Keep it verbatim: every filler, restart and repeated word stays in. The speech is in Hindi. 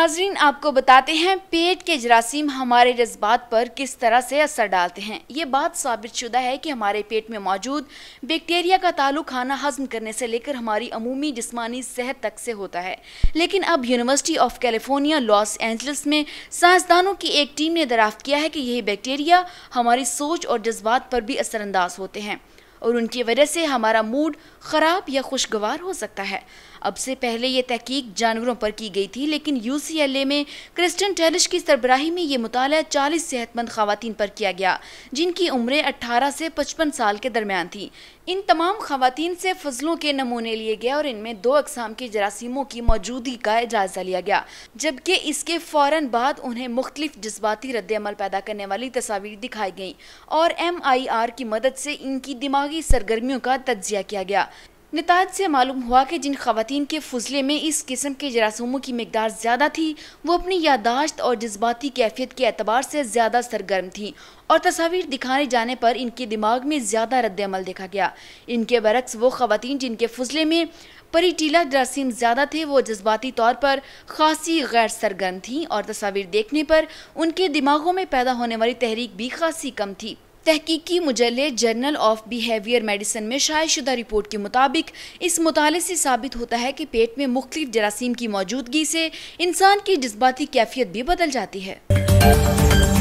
नाजरीन, आपको बताते हैं पेट के जरासीम हमारे जज्बात पर किस तरह से असर डालते हैं। ये बात साबित शुदा है कि हमारे पेट में मौजूद बैक्टीरिया का ताल्लुक खाना हजम करने से लेकर हमारी अमूमी जिस्मानी सेहत तक से होता है। लेकिन अब university of California Los Angeles में साइंसदानों की एक टीम ने दरियाफ्त किया है कि यही बैक्टीरिया हमारी सोच और जज्बात पर भी असरअंदाज होते हैं और उनकी वजह से हमारा मूड ख़राब या खुशगवार हो सकता है। अब से पहले ये तहकीक जानवरों पर की गई थी, लेकिन यू सी एल ए में क्रिस्टन टेलिश की सरबराही में ये मुताला चालीस सेहतमंद खवातीन पर किया गया, जिनकी उम्रें अठारह से पचपन साल के दरमियान थी। इन तमाम खवातीन से फजलों के नमूने लिए गए और इनमें दो अकसाम के जरासीमों की मौजूदगी का जायजा लिया गया, जबकि इसके फौरन बाद उन्हें मुख्तलिफ जज्बाती रद्द-ए-अमल पैदा करने वाली तस्वीर दिखाई गई और एम आई आर की मदद से इनकी दिमागी सरगर्मियों का तज्जिया किया गया। नताज से मालूम हुआ कि जिन खवातीन के फुजले में इस किस्म के जरासीमों की मिकदार ज़्यादा थी, वो अपनी यादाश्त और जज्बाती कैफियत के एतबार से ज़्यादा सरगर्म थी और तस्वीर दिखाने जाने पर इनके दिमाग में ज़्यादा रद्द-ए-अमल देखा गया। इनके बरक्स वो खवातीन जिनके फुजले में परिटीला जरासीम ज़्यादा थे, वो जज्बाती तौर पर खासी गैर सरगर्म थीं और तस्वीर देखने पर उनके दिमागों में पैदा होने वाली तहरीक भी खासी कम थी। तहकीकी मुजल्ले जर्नल ऑफ बिहेवियर मेडिसिन में शाया शुदा रिपोर्ट के मुताबिक इस मुताले से साबित होता है कि पेट में मुख्तलिफ जरासीम की मौजूदगी से इंसान की जज्बाती कैफियत भी बदल जाती है।